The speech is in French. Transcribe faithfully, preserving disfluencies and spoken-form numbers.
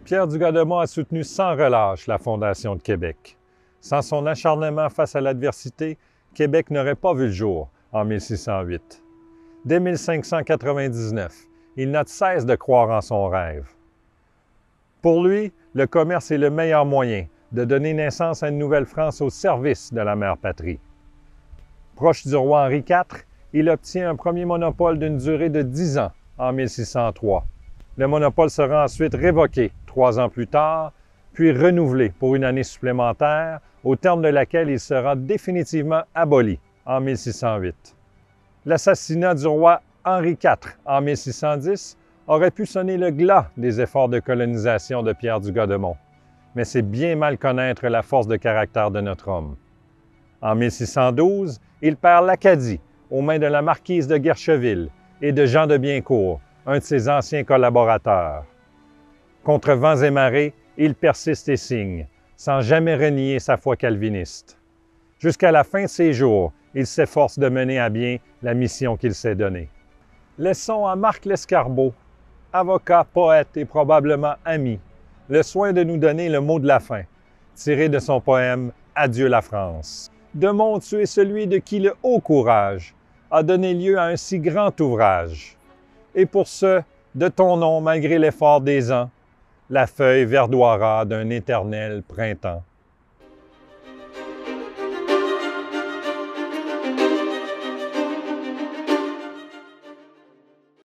Pierre Dugas-de-Mont a soutenu sans relâche la Fondation de Québec. Sans son acharnement face à l'adversité, Québec n'aurait pas vu le jour en mille six cent huit. Dès mille cinq cent quatre-vingt-dix-neuf, il n'a de cesse de croire en son rêve. Pour lui, le commerce est le meilleur moyen de donner naissance à une nouvelle France au service de la mère patrie. Proche du roi Henri quatre, il obtient un premier monopole d'une durée de dix ans en mille six cent trois. Le monopole sera ensuite révoqué trois ans plus tard, puis renouvelé pour une année supplémentaire, au terme de laquelle il sera définitivement aboli en mille six cent huit. L'assassinat du roi Henri quatre en mille six cent dix aurait pu sonner le glas des efforts de colonisation de Pierre Dugas-de-Mont, mais c'est bien mal connaître la force de caractère de notre homme. En mille six cent douze, il perd l'Acadie aux mains de la marquise de Guercheville et de Jean de Biencourt, un de ses anciens collaborateurs. Contre vents et marées, il persiste et signe, sans jamais renier sa foi calviniste. Jusqu'à la fin de ses jours, il s'efforce de mener à bien la mission qu'il s'est donnée. Laissons à Marc Lescarbot, avocat, poète et probablement ami, le soin de nous donner le mot de la fin, tiré de son poème « Adieu la France ». De Mont, tu es celui de qui le haut courage a donné lieu à un si grand ouvrage. Et pour ce, de ton nom, malgré l'effort des ans, la feuille verdoira d'un éternel printemps.